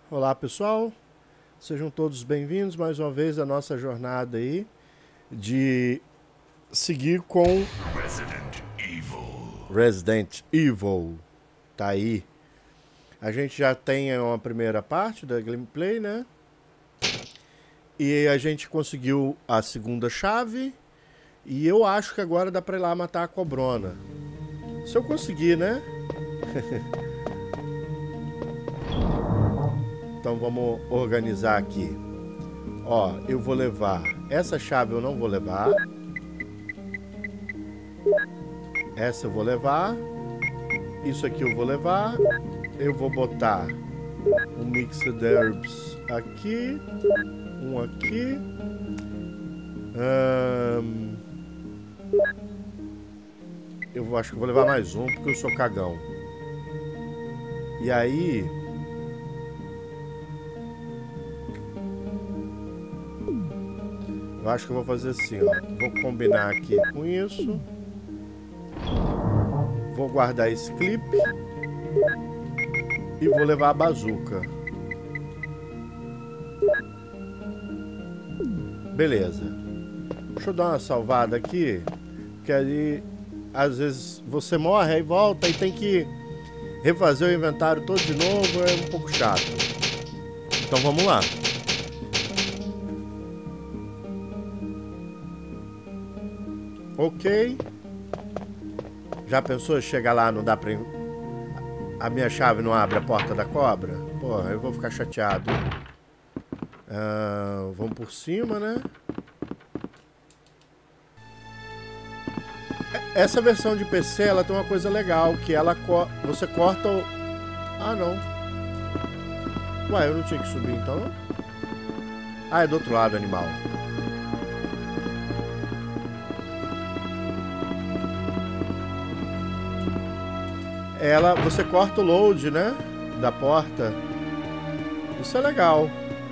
Olá pessoal, sejam todos bem-vindos mais uma vez à nossa jornada aí de seguir com Resident Evil. Tá aí. A gente já tem uma primeira parte da gameplay, né? E a gente conseguiu a segunda chave. E eu acho que agora dá pra ir lá matar a cobrona. Se eu conseguir, né? Então vamos organizar aqui. Ó, eu vou levar... Essa chave eu não vou levar. Essa eu vou levar. Isso aqui eu vou levar. Eu vou botar um Mixed Herbs aqui. Um aqui. Eu acho que vou levar mais um, porque eu sou cagão. E aí... Eu acho que eu vou fazer assim, ó. Vou combinar aqui com isso. Vou guardar esse clipe. E vou levar a bazuca. Beleza. Deixa eu dar uma salvada aqui. Porque ali, às vezes, você morre, aí volta e tem que refazer o inventário todo de novo. É um pouco chato. Então vamos lá. Ok. Já pensou chegar lá, não dá pra... A minha chave não abre a porta da cobra? Porra, eu vou ficar chateado. Vamos por cima, né? Essa versão de PC, ela tem uma coisa legal, que ela você corta o... Ah, não. Ué, eu não tinha que subir, então? Ah, é do outro lado, animal. Você corta o load, né? Da porta. Isso é legal.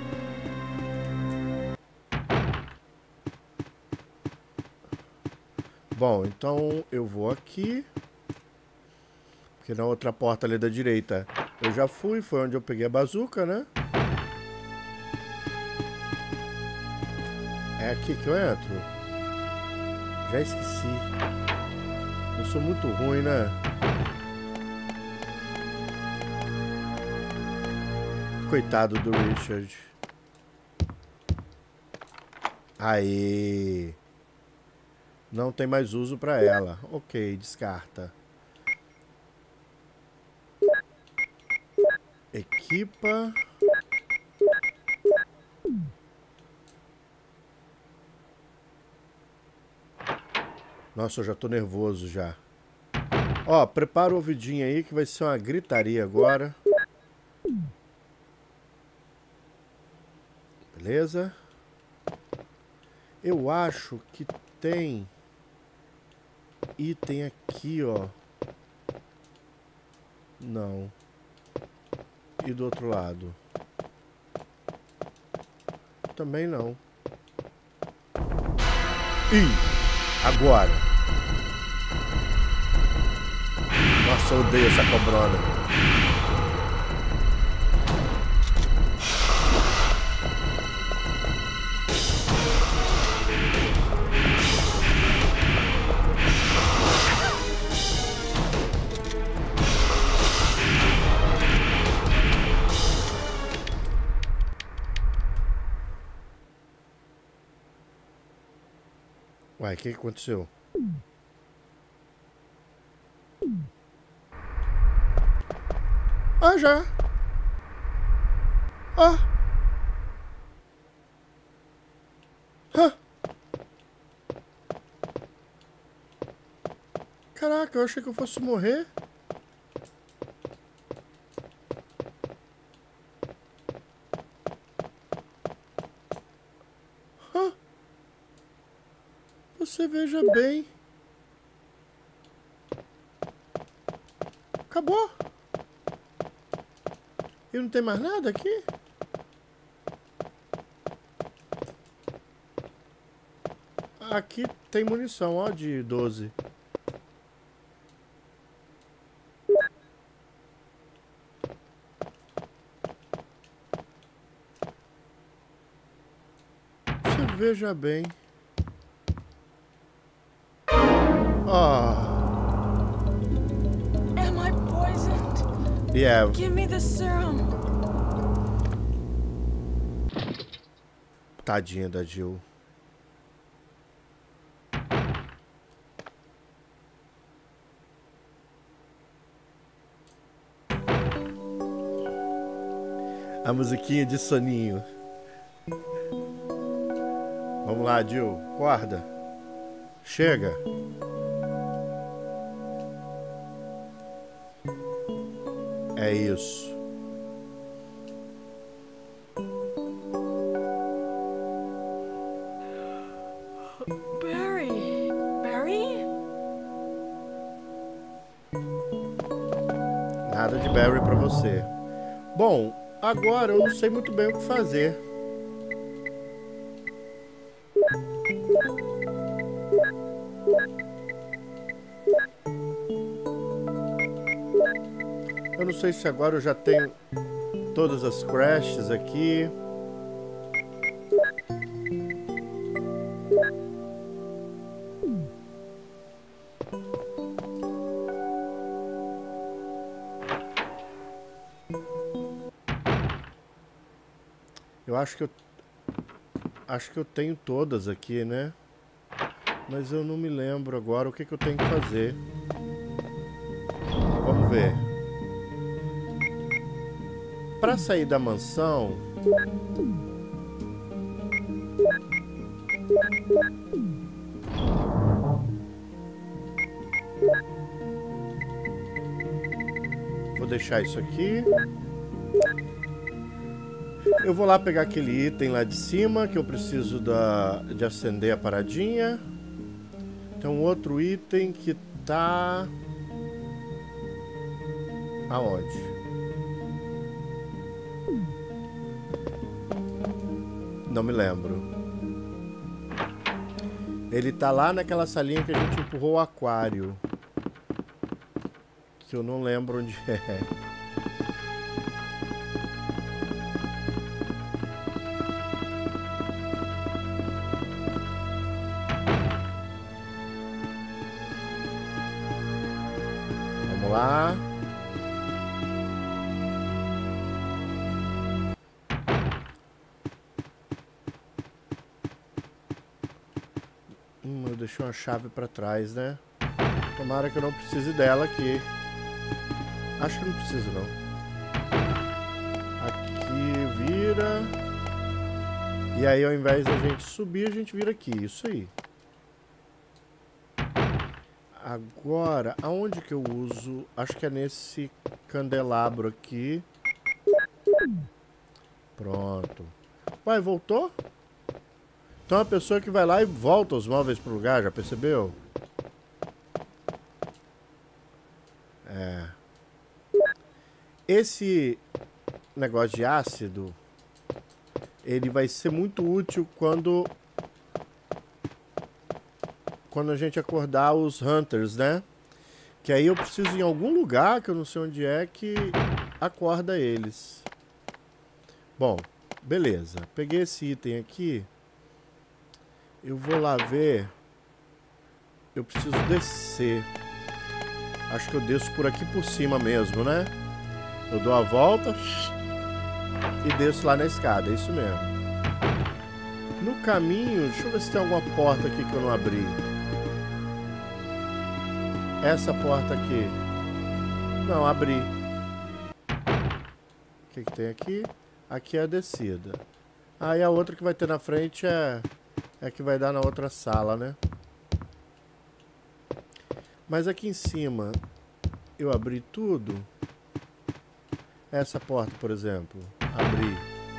Bom, então eu vou aqui. Porque na outra porta ali da direita eu já fui. Foi onde eu peguei a bazuca, né? É aqui que eu entro? Já esqueci. Eu sou muito ruim, né? Coitado do Richard. Aí. Não tem mais uso pra ela. Ok, descarta. Equipa. Nossa, eu já tô nervoso já. Ó, prepara o ouvidinho aí que vai ser uma gritaria agora. Beleza? Eu acho que tem item aqui, ó. Não. E do outro lado? Também não. Ih! Agora! Nossa, eu odeio essa cobrona. Uai, o que aconteceu? Ah, já! Ah! Ah! Caraca, eu achei que eu fosse morrer. Ah! Você veja bem. Acabou. E não tem mais nada aqui? Aqui tem munição, ó, de 12. Veja bem. Oh. Am I poisoned? Yeah. Give me the serum. Tadinha da Jill. A musiquinha de soninho. Vamos lá, Jill. Acorda. Chega. É isso. Barry. Barry? Nada de Barry pra você. Bom, agora eu não sei muito bem o que fazer. Eu não sei se agora eu já tenho todas as crashes aqui. Eu acho que eu tenho todas aqui, né? Mas eu não me lembro agora o que eu tenho que fazer. Vamos ver. Para sair da mansão, vou deixar isso aqui. Eu vou lá pegar aquele item lá de cima que eu preciso de acender a paradinha. Tem um outro item que tá... Aonde? Não me lembro. Ele tá lá naquela salinha que a gente empurrou o aquário. Que eu não lembro onde é. Vamos lá. Eu deixei uma chave pra trás, né? Tomara que eu não precise dela aqui. Acho que não preciso, não. Aqui vira. E aí, ao invés da gente subir, a gente vira aqui. Isso aí. Agora, aonde que eu uso? Acho que é nesse candelabro aqui. Pronto. Ué, voltou? Então é uma pessoa que vai lá e volta os móveis pro lugar, já percebeu? É. Esse negócio de ácido, ele vai ser muito útil quando a gente acordar os Hunters, né? Que aí eu preciso ir em algum lugar, que eu não sei onde é, que acorda eles. Bom, beleza. Peguei esse item aqui. Eu vou lá ver. Eu preciso descer. Acho que eu desço por aqui por cima mesmo, né? Eu dou a volta e desço lá na escada, é isso mesmo. No caminho, deixa eu ver se tem alguma porta aqui que eu não abri. Essa porta aqui. Não, abri. O que tem aqui? Aqui é a descida. Ah, e a outra que vai ter na frente é que vai dar na outra sala, né? Mas aqui em cima, eu abri tudo. Essa porta, por exemplo, abri.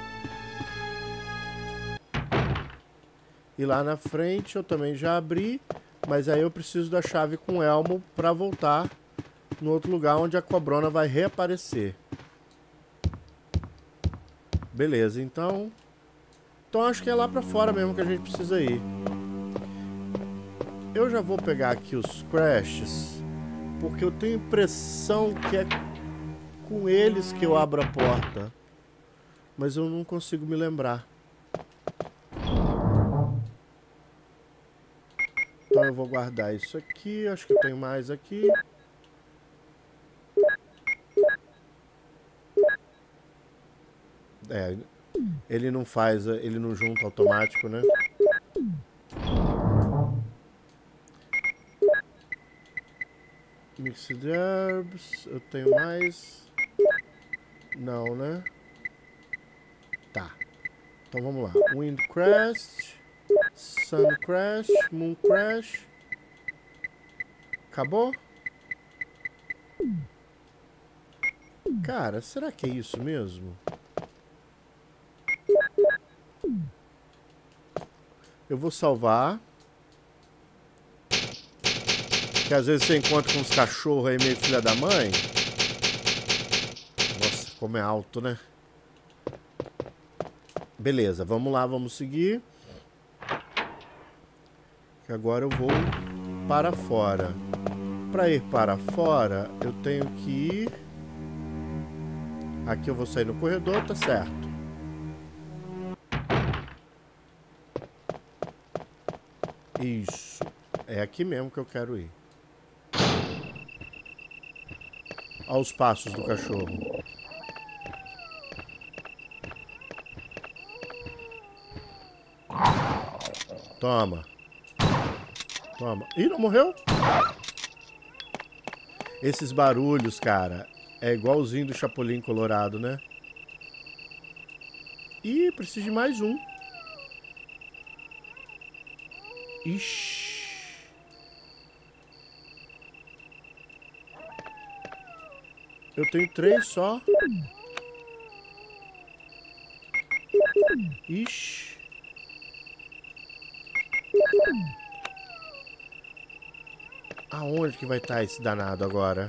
E lá na frente eu também já abri, mas aí eu preciso da chave com elmo para voltar no outro lugar onde a cobrona vai reaparecer. Beleza, então acho que é lá pra fora mesmo que a gente precisa ir. Eu já vou pegar aqui os crashes, porque eu tenho impressão que é com eles que eu abro a porta. Mas eu não consigo me lembrar. Então eu vou guardar isso aqui. Acho que tem mais aqui. É, ele não faz, ele não junta automático, né? Mixed Herbs, eu tenho mais? Não, né? Tá. Então vamos lá. Windcrest, Suncrest, Mooncrest. Acabou? Cara, será que é isso mesmo? Eu vou salvar. Que às vezes você encontra com uns cachorros aí meio filha da mãe. Nossa, como é alto, né? Beleza, vamos lá, vamos seguir. Que agora eu vou para fora. Para ir para fora, eu tenho que ir... Aqui eu vou sair no corredor, tá certo. Isso. É aqui mesmo que eu quero ir. Olha os passos do cachorro. Toma. Toma. Ih, não morreu? Esses barulhos, cara, é igualzinho do Chapolin Colorado, né? Ih, preciso de mais um. Ixi. Eu tenho 3 só. Ixi. Aonde que vai estar esse danado agora?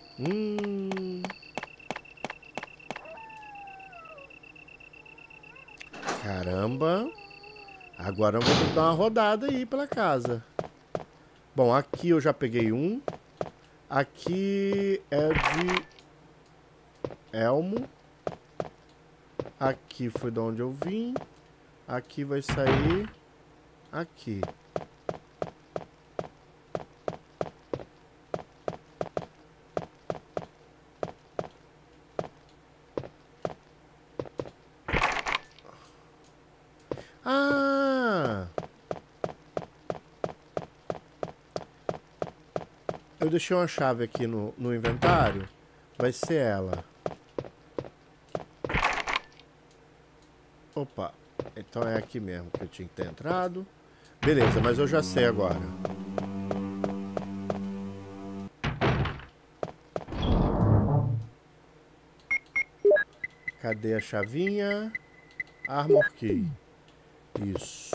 Caramba. Agora eu vou ter que dar uma rodada aí pela casa. Bom, aqui eu já peguei um. Aqui é de Elmo. Aqui foi de onde eu vim. Aqui vai sair aqui. Ah! Eu deixei uma chave aqui no inventário. Vai ser ela. Opa. Então é aqui mesmo que eu tinha que ter entrado. Beleza, mas eu já sei agora. Cadê a chavinha? Armor Key. Isso.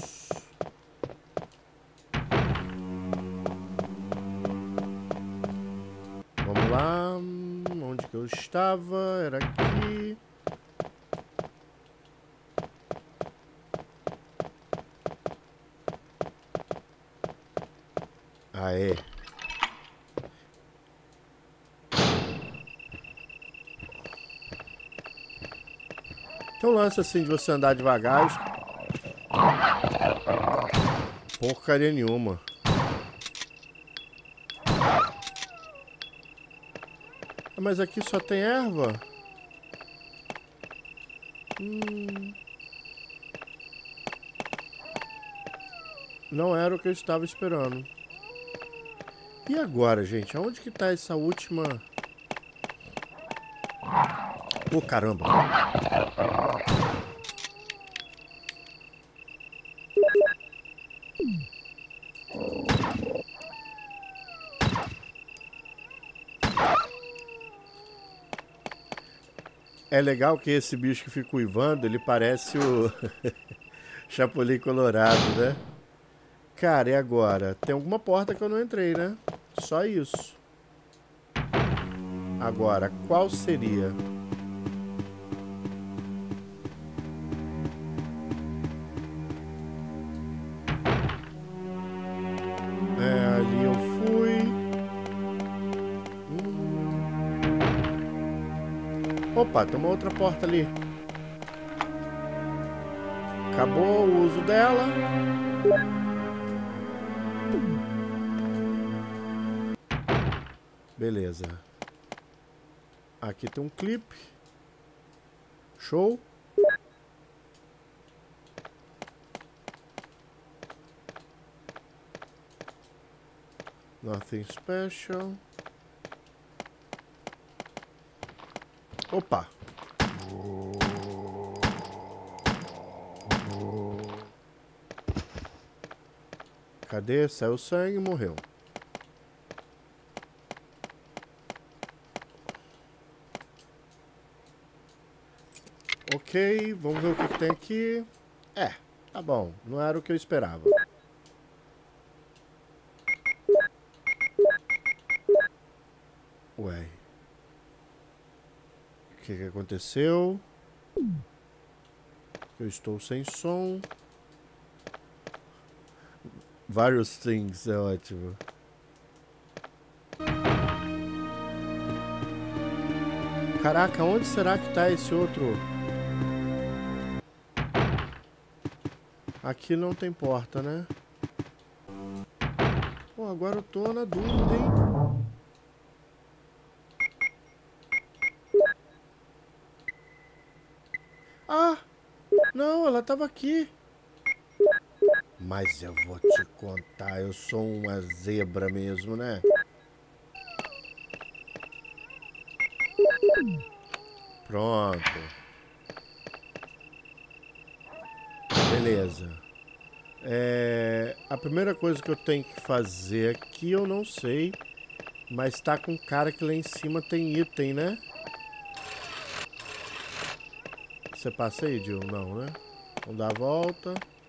Vamos lá. Onde que eu estava? Era aqui. Aê. Tem um lance assim de você andar devagar. Porcaria nenhuma. Mas aqui só tem erva? Não era o que eu estava esperando. E agora, gente? Aonde que tá essa última... Oh, caramba! É legal que esse bicho que fica uivando, ele parece o Chapolin Colorado, né? Cara, e agora? Tem alguma porta que eu não entrei, né? Só isso. Agora, qual seria? É, ali eu fui. Opa, tem uma outra porta ali. Acabou o uso dela. Beleza. Aqui tem um clipe. Show. Nothing special. Opa. Cadê? Saiu sangue e morreu. Ok, vamos ver o que tem aqui. Tá bom. Não era o que eu esperava. Ué. O que aconteceu? Eu estou sem som. Vários things, é ótimo. Caraca, onde será que tá esse outro? Aqui não tem porta, né? Pô, agora eu tô na dúvida, hein? Ah! Não, ela tava aqui. Mas eu vou te contar, eu sou uma zebra mesmo, né? Pronto. Beleza. A primeira coisa que eu tenho que fazer aqui, eu não sei. Mas tá com cara que lá em cima tem item, né? Você passa aí, Jill? Não, né? Vamos dar a volta.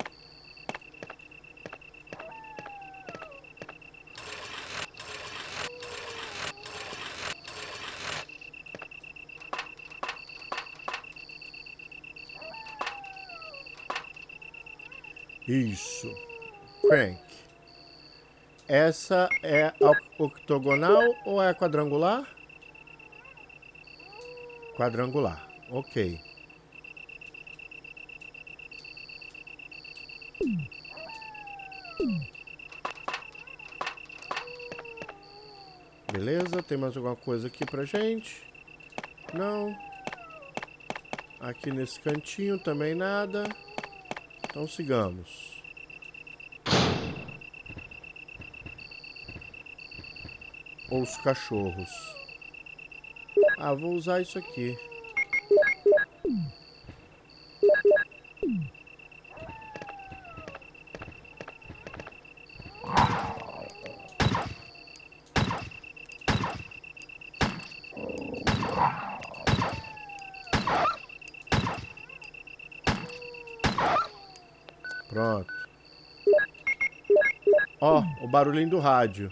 Isso. Crank. Essa é a octogonal ou é a quadrangular? Quadrangular. Ok. Beleza, tem mais alguma coisa aqui pra gente? Não. Aqui nesse cantinho também nada. Então sigamos. Ou os cachorros. Ah, vou usar isso aqui. Pronto. Ó, o barulhinho do rádio.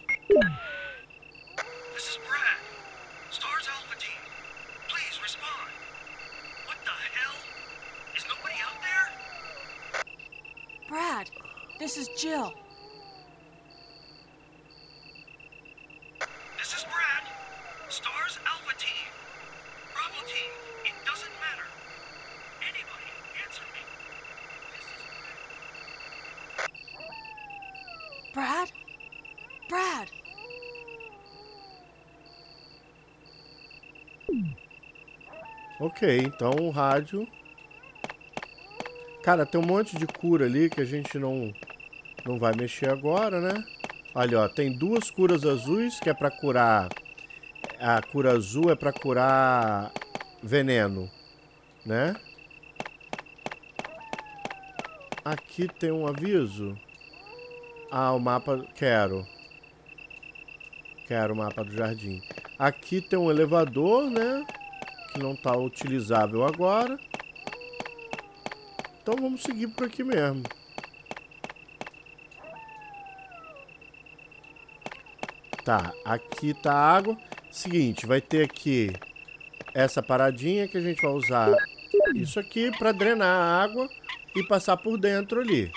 This is Brad. Stars Alpha Team. Please respond. What the hell? Is nobody out there? Brad, this is Jill. This is Brad. Stars Alpha Team. Bravo Team. It doesn't matter. Anybody, answer me. This is Brad? Brad! Ok, então o rádio. Cara, tem um monte de cura ali que a gente não vai mexer agora, né? Olha, ó, tem duas curas azuis que é pra curar. A cura azul é pra curar veneno, né? Aqui tem um aviso. Ah, o mapa... Quero o mapa do jardim. Aqui tem um elevador, né? Que não tá utilizável agora. Então vamos seguir por aqui mesmo. Tá, aqui tá a água. Seguinte, vai ter aqui essa paradinha que a gente vai usar isso aqui pra drenar a água e passar por dentro ali.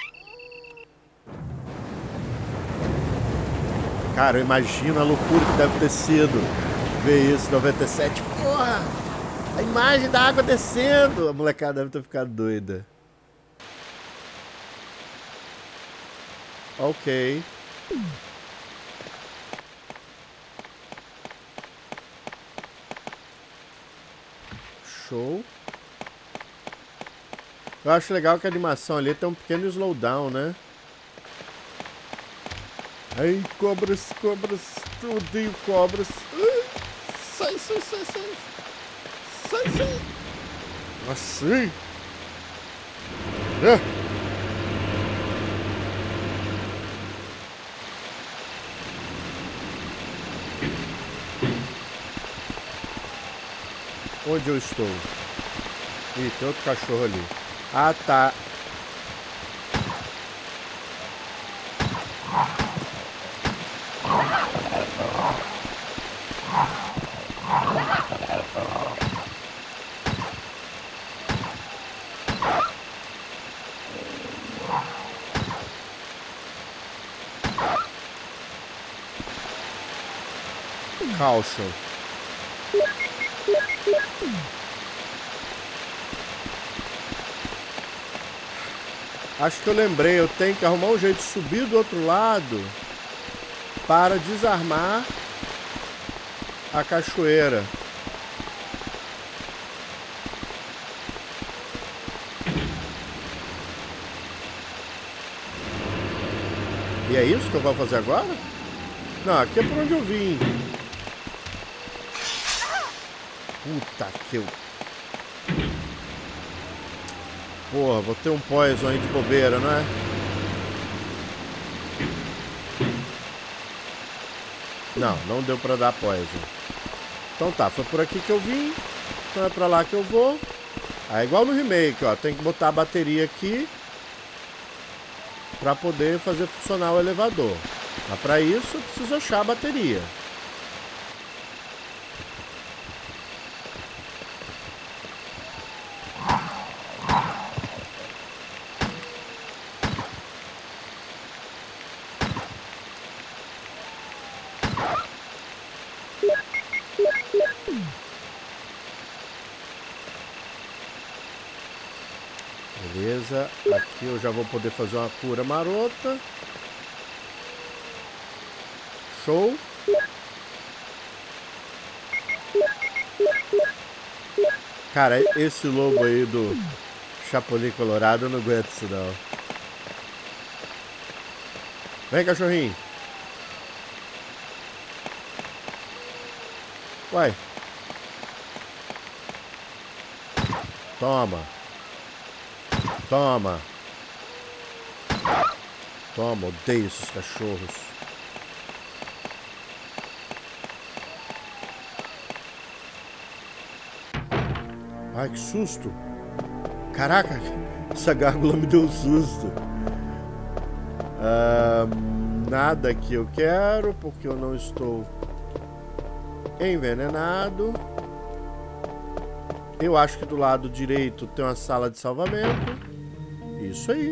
Cara, eu imagino a loucura que deve ter sido ver isso, 97. Porra! A imagem da água descendo! A molecada deve ter ficado doida. Ok. Show. Eu acho legal que a animação ali tem um pequeno slowdown, né? Ai, cobras, cobras. Eu odeio cobras. Sai, sai, sai, sai. Sai, sai. Assim. Onde eu estou? Ih, tem outro cachorro ali. Ah, tá. Caution. Acho que eu lembrei, eu tenho que arrumar um jeito de subir do outro lado para desarmar a cachoeira. E é isso que eu vou fazer agora? Não, aqui é por onde eu vim. Puta que eu... Porra, vou ter um poison aí de bobeira, não é? Não, não deu pra dar poison. Então tá, foi por aqui que eu vim. Então é pra lá que eu vou. Aí igual no remake, ó. Tem que botar a bateria aqui pra poder fazer funcionar o elevador. Mas pra isso eu preciso achar a bateria. Beleza, aqui eu já vou poder fazer uma cura marota. Show. Cara, esse lobo aí do Chapolin Colorado eu não aguento isso não. Vem, cachorrinho. Uai. Toma. Toma. Toma, odeio esses cachorros. Ai, que susto. Caraca, essa gárgula me deu um susto. Nada que eu quero, porque eu não estou envenenado. Eu acho que do lado direito tem uma sala de salvamento. Isso aí.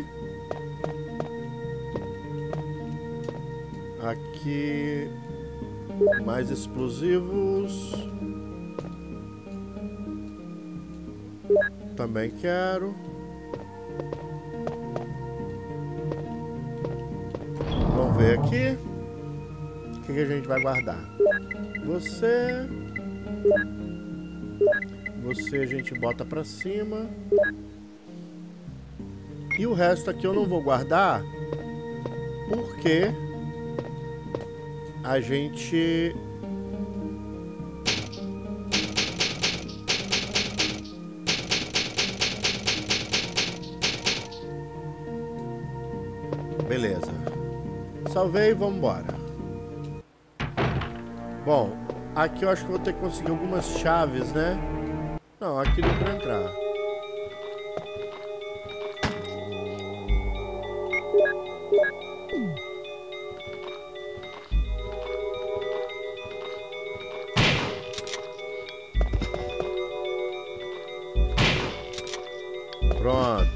Aqui mais explosivos. Também quero. Vamos ver aqui. O que a gente vai guardar? Você a gente bota pra cima. E o resto aqui eu não vou guardar, porque a gente... Beleza. Salvei e vamos embora. Bom, aqui eu acho que vou ter que conseguir algumas chaves, né? Não, aqui deu pra entrar. Pronto.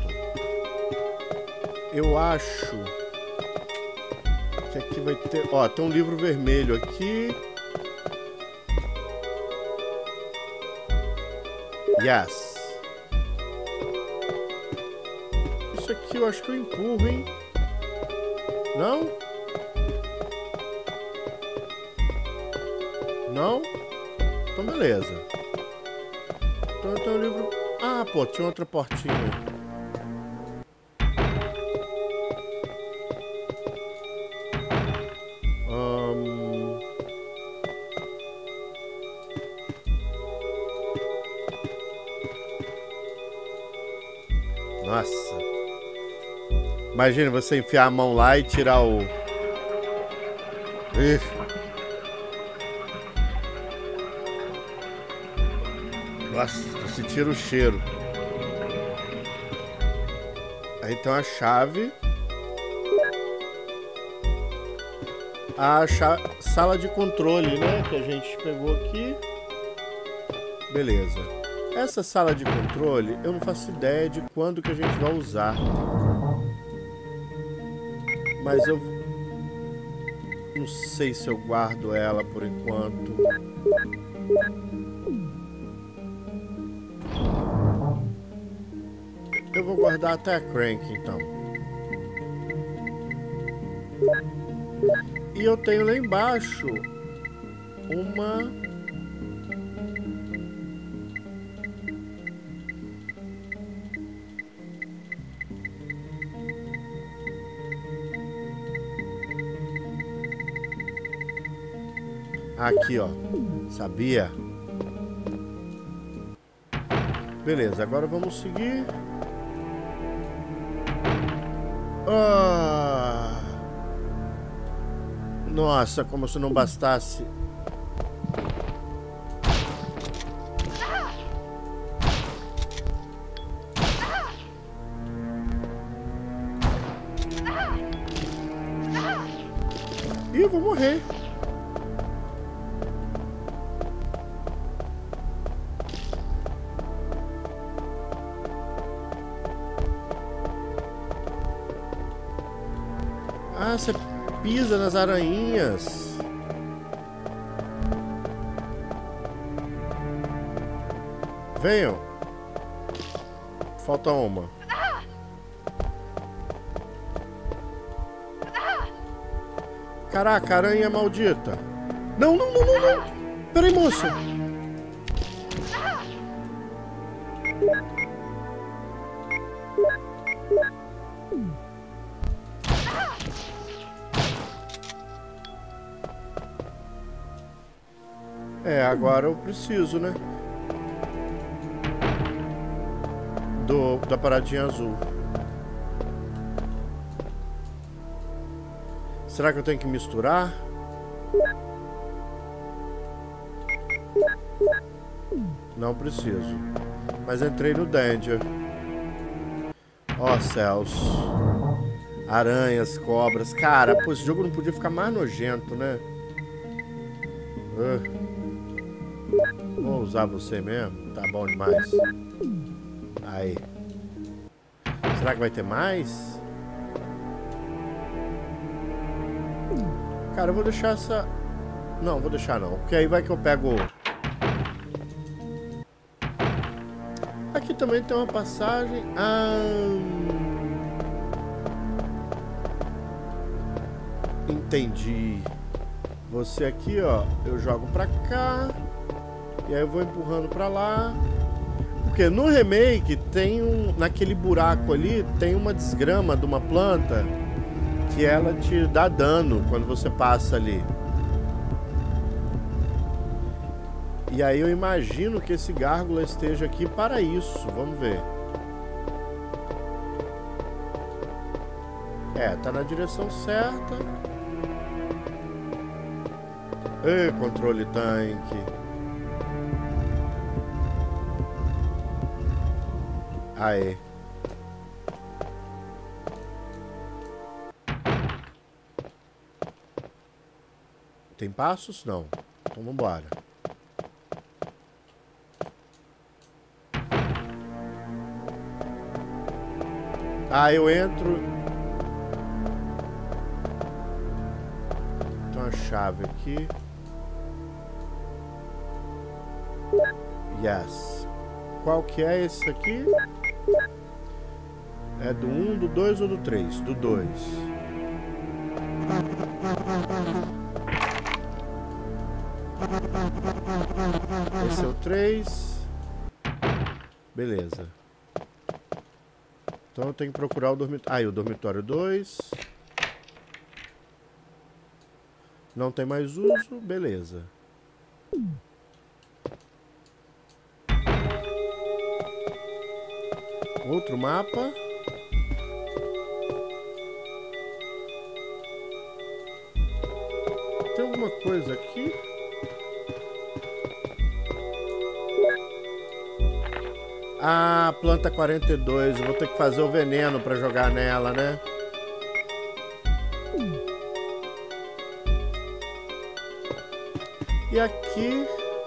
Eu acho que aqui vai ter... Ó, tem um livro vermelho aqui. Yes. Isso aqui eu acho que eu empurro, hein? Não? Não? Então beleza. Então tem um livro... Ah, pô, tinha outra portinha. Nossa. Imagina você enfiar a mão lá e tirar o... Nossa, você tira o cheiro. Aí tem a chave. A sala de controle, né? Que a gente pegou aqui. Beleza. Essa sala de controle, eu não faço ideia de quando que a gente vai usar. Mas eu não sei se eu guardo ela por enquanto. Eu vou guardar até a Crank, então. E eu tenho lá embaixo uma... Aqui, ó. Sabia? Beleza, agora vamos seguir. Nossa, como se não bastasse. Ih, eu vou morrer. Ah, você pisa nas aranhinhas. Venham. Falta uma. Caraca, aranha maldita. Não, não, não, não, não. Peraí, moça. É, agora eu preciso, né? Da paradinha azul. Será que eu tenho que misturar? Não preciso. Mas entrei no Danger. Ó, céus. Aranhas, cobras. Cara, pô, esse jogo não podia ficar mais nojento, né? Vou usar você mesmo. Tá bom demais. Aí. Será que vai ter mais? Cara, eu vou deixar essa... Não, vou deixar não. Porque aí vai que eu pego... Aqui também tem uma passagem... Entendi. Você aqui, ó, eu jogo pra cá. E aí eu vou empurrando pra lá. Porque no remake tem um... Naquele buraco ali tem uma desgrama de uma planta que ela te dá dano quando você passa ali. E aí eu imagino que esse gárgula esteja aqui para isso. Vamos ver. É, tá na direção certa. Ei, controle tanque. Aê. Tem passos? Não. Então vambora. Ah, eu entro. Tem uma chave aqui. Yes. Qual que é esse aqui? É do 1, do 2 ou do 3? Do 2. Esse é o 3. Beleza. Então eu tenho que procurar o dormitório. Ah, e o dormitório 2. Não tem mais uso. Beleza. Outro mapa. Tem alguma coisa aqui? Ah, planta 42. Eu vou ter que fazer o veneno pra jogar nela, né? E aqui...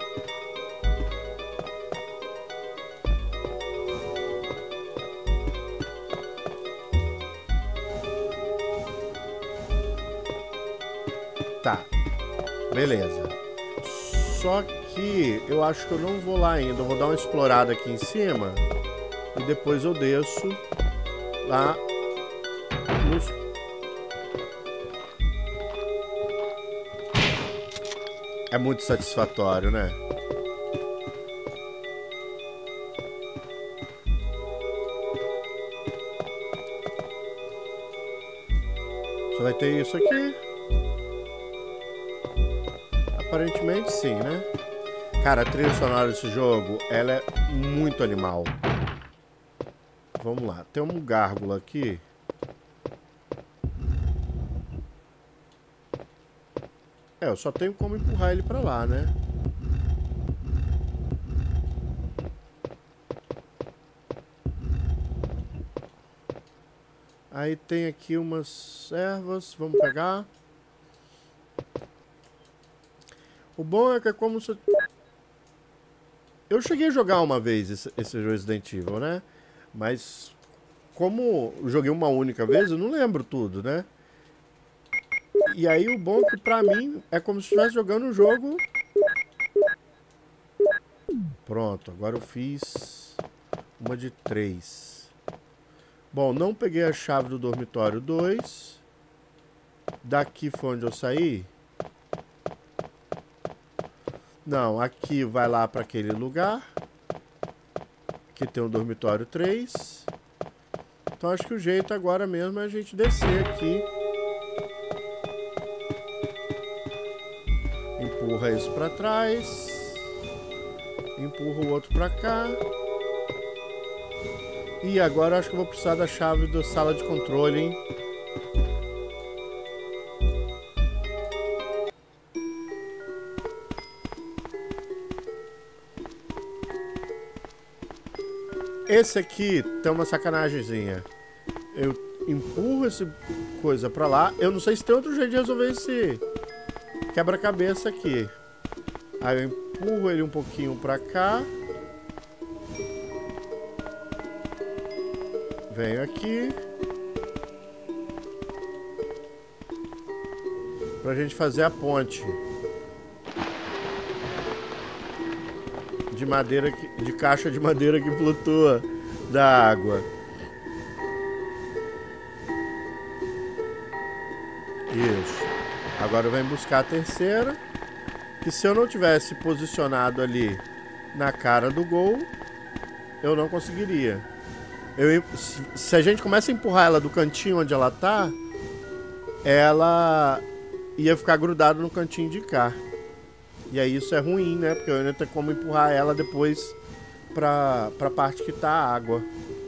Tá. Beleza. Só que eu acho que eu não vou lá ainda. Eu vou dar uma explorada aqui em cima. E depois eu desço lá nos... É muito satisfatório, né? Só vai ter isso aqui. Aparentemente sim, né? Cara, a trilha sonora desse jogo, ela é muito animal. Vamos lá. Tem um gárgula aqui. É, eu só tenho como empurrar ele pra lá, né? Aí tem aqui umas ervas. Vamos pegar. O bom é que é como se... Eu cheguei a jogar uma vez esse Resident Evil, né? Mas como eu joguei uma única vez, eu não lembro tudo, né? E aí o bom é que pra mim é como se estivesse jogando um jogo... Pronto, agora eu fiz uma de 3. Bom, não peguei a chave do dormitório 2. Daqui foi onde eu saí. Não, aqui vai lá para aquele lugar. Aqui tem o dormitório 3. Então acho que o jeito agora mesmo é a gente descer aqui. Empurra isso para trás. Empurra o outro para cá. E agora acho que eu vou precisar da chave da sala de controle, hein? Esse aqui tem uma sacanagemzinha. Eu empurro essa coisa pra lá. Eu não sei se tem outro jeito de resolver esse quebra-cabeça aqui. Aí eu empurro ele um pouquinho pra cá. Venho aqui. Pra gente fazer a ponte. De madeira, de caixa de madeira que flutua da água. Isso. Agora vem buscar a terceira. Que se eu não tivesse posicionado ali na cara do gol, eu não conseguiria. Se a gente começa a empurrar ela do cantinho onde ela tá, ela ia ficar grudada no cantinho de cá. E aí isso é ruim, né? Porque eu ainda tenho como empurrar ela depois pra parte que tá a água.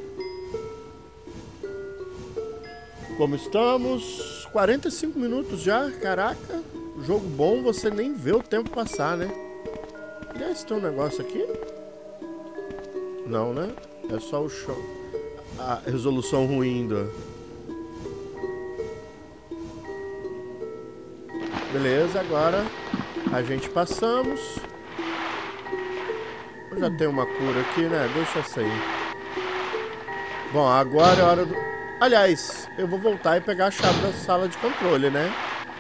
Como estamos? 45 minutos já, caraca. Jogo bom, você nem vê o tempo passar, né? Aliás, tem um negócio aqui? Não, né? É só o show. A resolução ruim do... Beleza, agora a gente passamos. Eu já tenho uma cura aqui, né? Deixa essa aí. Bom, agora é hora do... Aliás, eu vou voltar e pegar a chave da sala de controle, né?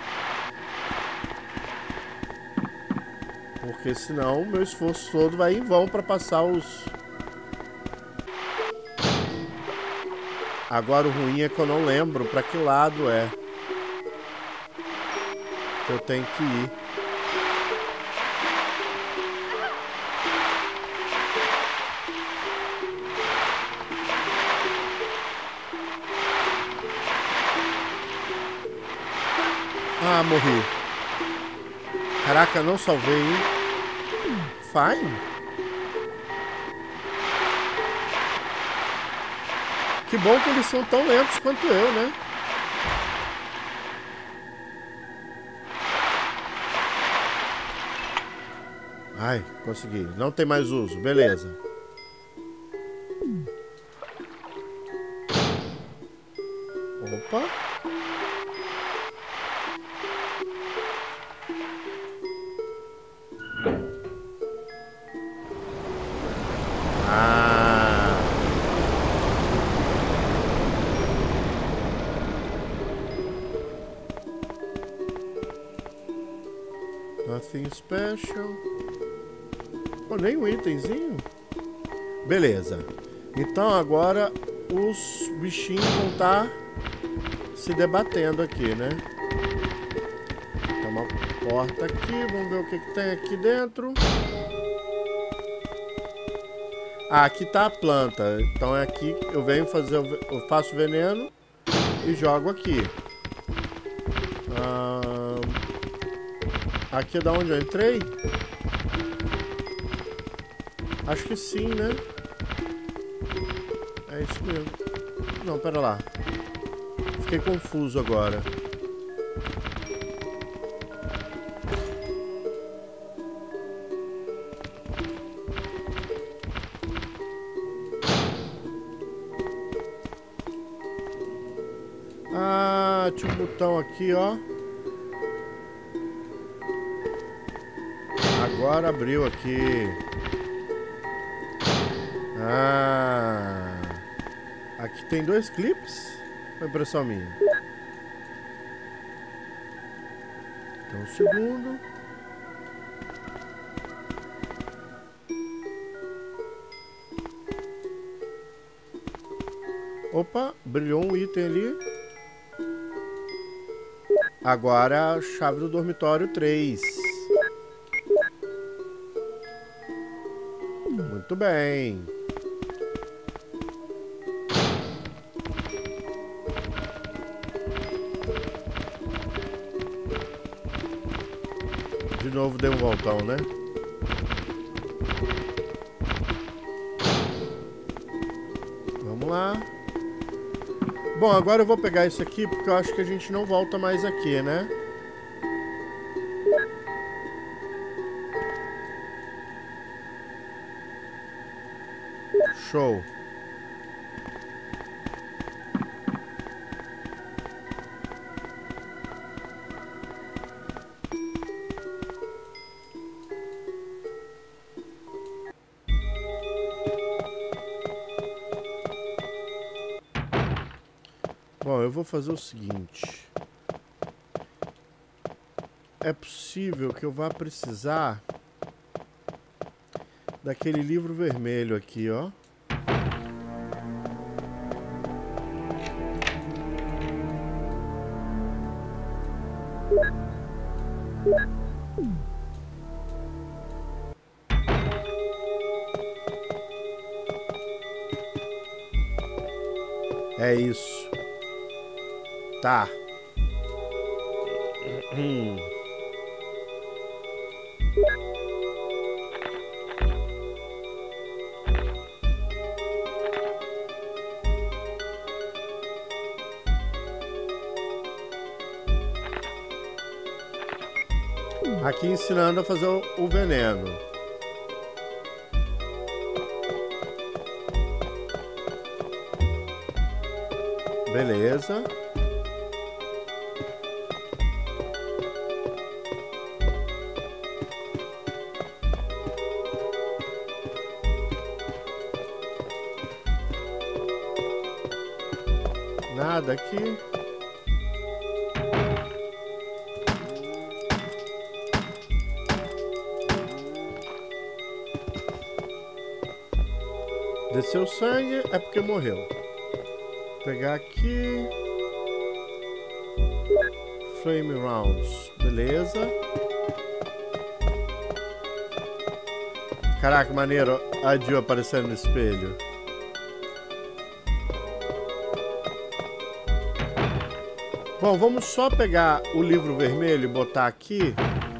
Porque senão meu esforço todo vai em vão para passar os... Agora o ruim é que eu não lembro para que lado é que eu tenho que ir. Ah, morri. Caraca, não salvei. Fine. Que bom que eles são tão lentos quanto eu, né? Ai, consegui. Não tem mais uso. Beleza. Opa. Ah. Nothing special. Oh, nem um itemzinho. Beleza. Então agora os bichinhos vão estar se debatendo aqui, né? Tem uma porta aqui. Vamos ver o que tem aqui dentro. Ah, aqui tá a planta. Então é aqui que eu venho fazer. Eu faço veneno e jogo aqui. Aqui é da onde eu entrei? Acho que sim, né? É isso mesmo. Não, pera lá. Fiquei confuso agora. Ah, tinha um botão aqui, ó. Agora abriu aqui. Ah, aqui tem 2 clipes? Foi impressão minha. Então, um segundo. Opa, brilhou um item ali. Agora a chave do dormitório 3. Muito bem. De novo dei um voltão, né? Vamos lá. Bom, agora eu vou pegar isso aqui porque eu acho que a gente não volta mais aqui, né? Show. Bom, eu vou fazer o seguinte. É possível que eu vá precisar daquele livro vermelho aqui, ó. É isso. Tá. Aqui ensinando a fazer o veneno. Beleza. Nada aqui. Desceu sangue, é porque morreu. Vou pegar aqui. Flame Rounds. Beleza. Caraca, maneiro. A Jill aparecendo no espelho. Bom, vamos só pegar o livro vermelho e botar aqui.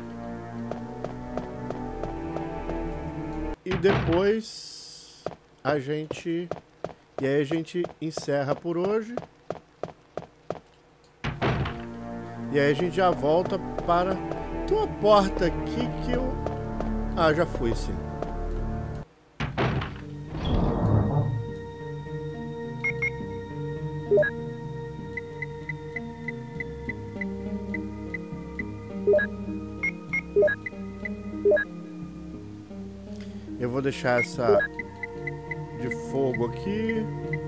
E depois a gente... E aí a gente encerra por hoje. E aí a gente já volta para... Tem uma porta aqui que eu... Ah, já fui sim. Eu vou deixar essa de fogo aqui.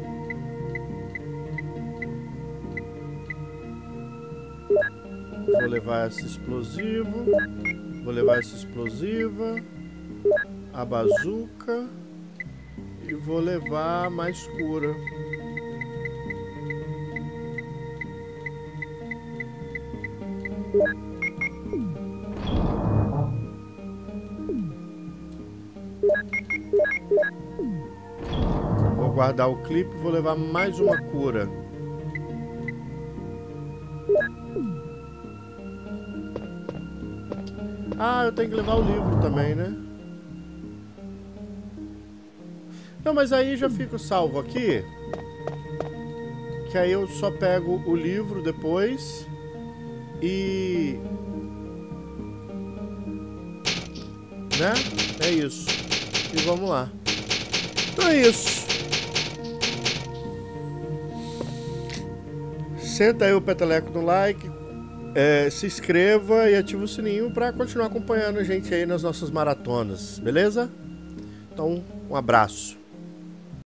Vou levar esse explosivo. Vou levar essa explosiva. A bazuca. E vou levar a mais cura. Vou guardar o clipe e vou levar mais uma cura. Ah, eu tenho que levar o livro também, né? Não, mas aí já fico salvo aqui. Que aí eu só pego o livro depois. E... né? É isso. E vamos lá. Então é isso. Senta aí o peteleco no like. Se inscreva e ativa o sininho para continuar acompanhando a gente aí nas nossas maratonas. Beleza? Então, um abraço.